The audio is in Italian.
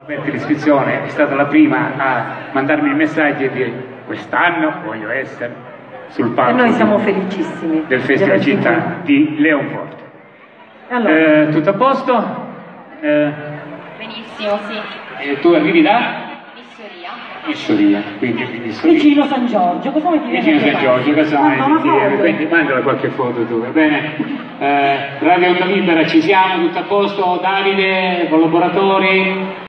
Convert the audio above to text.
L'iscrizione è stata la prima a mandarmi il messaggio e dire quest'anno voglio essere sul palco. E noi siamo felicissimi del Festival Città di Leonforte. Allora. Tutto a posto? Benissimo, sì. Tu arrivi da? Missoria. Quindi Vicino San Giorgio, cosa vuoi dire? Vicino San Giorgio, cosa vuoi dire? Quindi mandala qualche foto tu, va bene? Radio Onda Libera, ci siamo, tutto a posto? Davide, collaboratori?